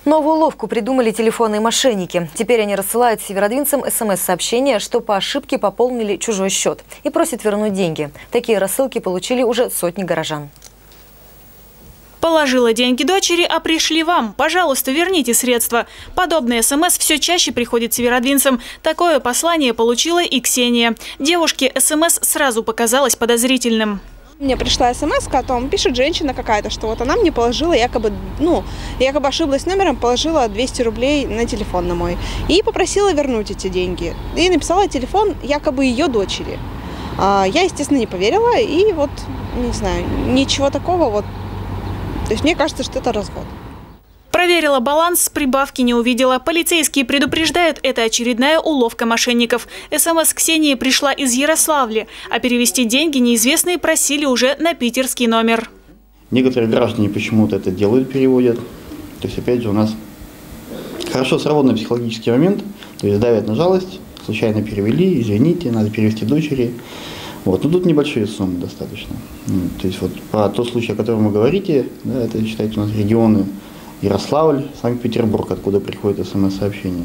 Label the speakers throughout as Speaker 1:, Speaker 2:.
Speaker 1: Новую уловку придумали телефонные мошенники. Теперь они рассылают северодвинцам СМС-сообщения, что по ошибке пополнили чужой счет и просят вернуть деньги. Такие рассылки получили уже сотни горожан.
Speaker 2: Положила деньги дочери, а пришли вам. Пожалуйста, верните средства. Подобный СМС все чаще приходит северодвинцам. Такое послание получила и Ксения. Девушке СМС сразу показалось подозрительным.
Speaker 3: Мне пришла СМС, о том пишет женщина какая-то, что вот она мне положила якобы ошиблась номером, положила 200 рублей на телефон на мой. И попросила вернуть эти деньги. И написала телефон якобы ее дочери. Я, естественно, не поверила и вот, не знаю, ничего такого вот. То есть мне кажется, что это развод.
Speaker 2: Проверила баланс, прибавки не увидела. Полицейские предупреждают, это очередная уловка мошенников. СМС Ксении пришла из Ярославля, а перевести деньги неизвестные просили уже на питерский номер.
Speaker 4: Некоторые граждане почему-то это делают, переводят. То есть опять же у нас хорошо сработанный психологический момент, то есть давят на жалость, случайно перевели, извините, надо перевести дочери. Вот. Но тут небольшие суммы достаточно. То есть вот по тот случай, о котором вы говорите, да, это считайте у нас регионы Ярославль, Санкт-Петербург, откуда приходит СМС-сообщение.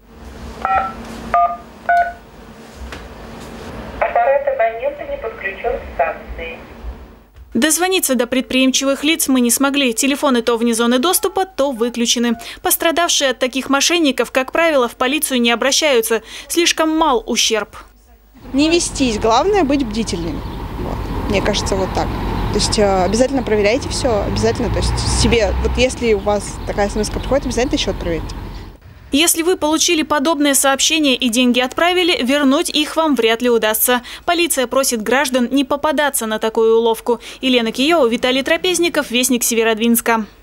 Speaker 5: Аппарат абонента не подключен к станции.
Speaker 2: Дозвониться до предприимчивых лиц мы не смогли. Телефоны то вне зоны доступа, то выключены. Пострадавшие от таких мошенников, как правило, в полицию не обращаются. Слишком мал ущерб.
Speaker 3: Не вестись, главное быть бдительным. Вот. Мне кажется, вот так. То есть обязательно проверяйте все, обязательно, то есть себе, вот если у вас такая смс-ка приходит, обязательно счет проверьте.
Speaker 2: Если вы получили подобное сообщение и деньги отправили, вернуть их вам вряд ли удастся. Полиция просит граждан не попадаться на такую уловку. Елена Киева, Виталий Трапезников, Вестник Северодвинска.